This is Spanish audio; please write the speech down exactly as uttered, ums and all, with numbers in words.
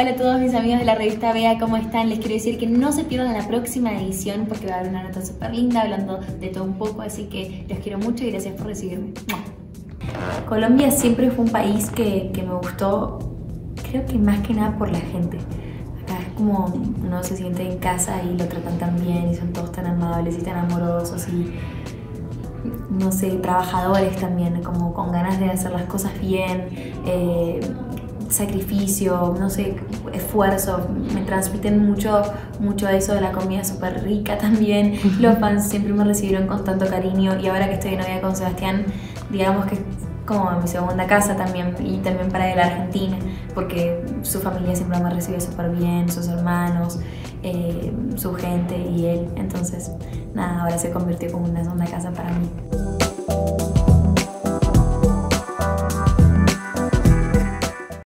Hola a todos mis amigos de la revista Bea, ¿cómo están? Les quiero decir que no se pierdan la próxima edición porque va a haber una nota súper linda hablando de todo un poco, así que los quiero mucho y gracias por recibirme. Colombia siempre fue un país que, que me gustó, creo que más que nada por la gente. Acá es como uno se siente en casa y lo tratan tan bien y son todos tan amables y tan amorosos y, no sé, trabajadores también, como con ganas de hacer las cosas bien, eh, sacrificio, no sé, esfuerzo. Me transmiten mucho, mucho eso de la comida súper rica también. Los fans siempre me recibieron con tanto cariño y ahora que estoy de novia con Sebastián, digamos que es como mi segunda casa también, y también para él Argentina, porque su familia siempre me recibe súper bien, sus hermanos, eh, su gente y él. Entonces, nada, ahora se convirtió como una segunda casa para mí.